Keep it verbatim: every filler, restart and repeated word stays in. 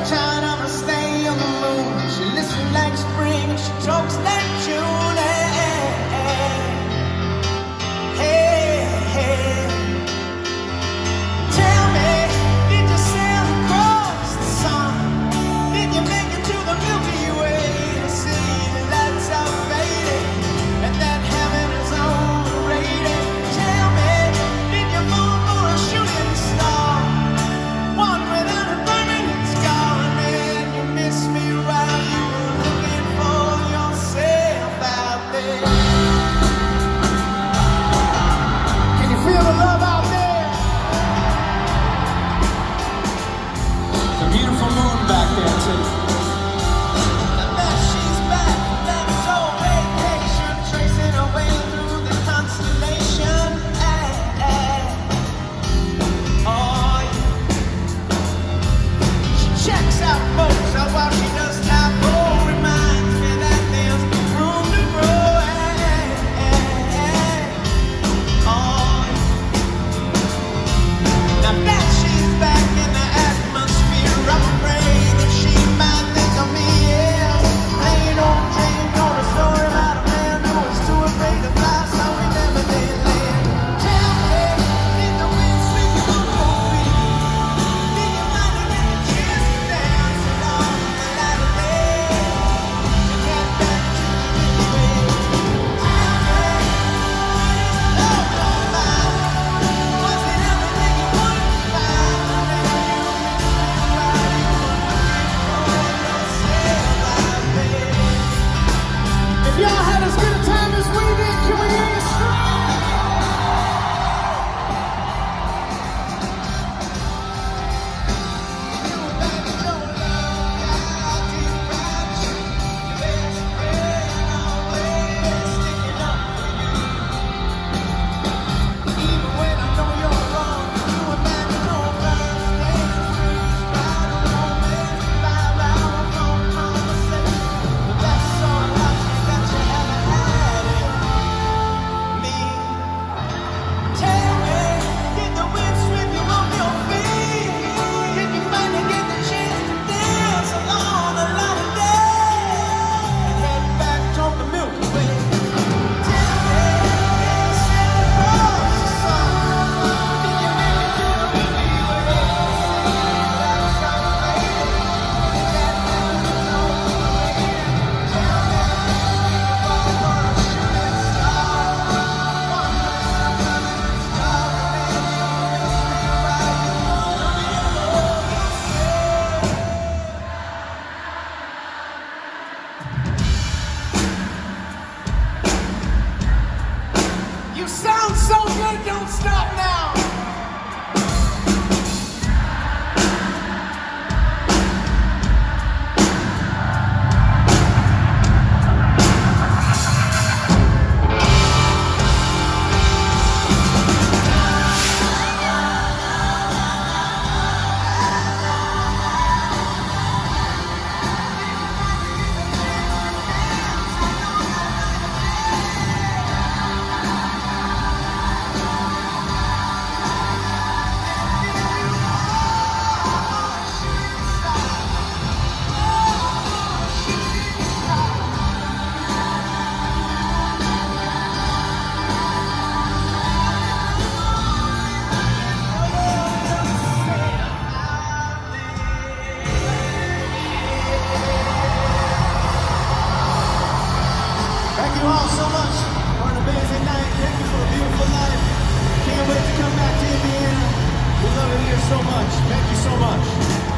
Trying to stay on the moon. She listens like spring, she talks like June. Hey, hey, hey. Tell me, did you sail across the sun? Did you make it to the Milky Way to see the lights are fading and that heaven is overrated? Tell me, did you move for a shooting star? One without a permanent scar, and you miss me while you were looking for yourself out there. Can you feel the love out there? It's a beautiful moon back there too. Now she's back, that's old vacation, tracing her way through the constellation. Ay, ay. Oh, yeah. She checks out folks out while she does typo. Reminds me that there's room to grow. Ay, ay, ay. Oh, yeah. Now that she's back in the atmosphere, I'm afraid that she might think of me as plain old Jane told a story about a man who was too afraid to fly, so he never did land. Tell me, did the wind sweep you on your feet? Did you finally get the chance to dance along the light of day and get back to the Milky Way? Tell me, love on mine, was it everything you wanted to find? If y'all had as good a time as we did, can we hear you scream? You bet your love I'll keep watching. Your best friend always sticking up for you. Even when I know you're wrong, you imagine no first dance, right on romance, five hour phone conversation. But that's all right, that you haven't had it. Me, tell me, did the wind sweep you off your feet? Did you finally get the chance to dance along the light of day and head back toward the Milky Way? Tell me, did you sail across the sun? Did you make it to the Milky Way? Lights are fading, and that heaven is overrated. Tell me, did you fall for a shooting star? One with a permanent scar, and you miss me while you were looking for yourself. You sound so good, don't stop now. Thank you all so much for an amazing night. Thank you for a beautiful life. Can't wait to come back to Indiana. We love it here so much. Thank you so much.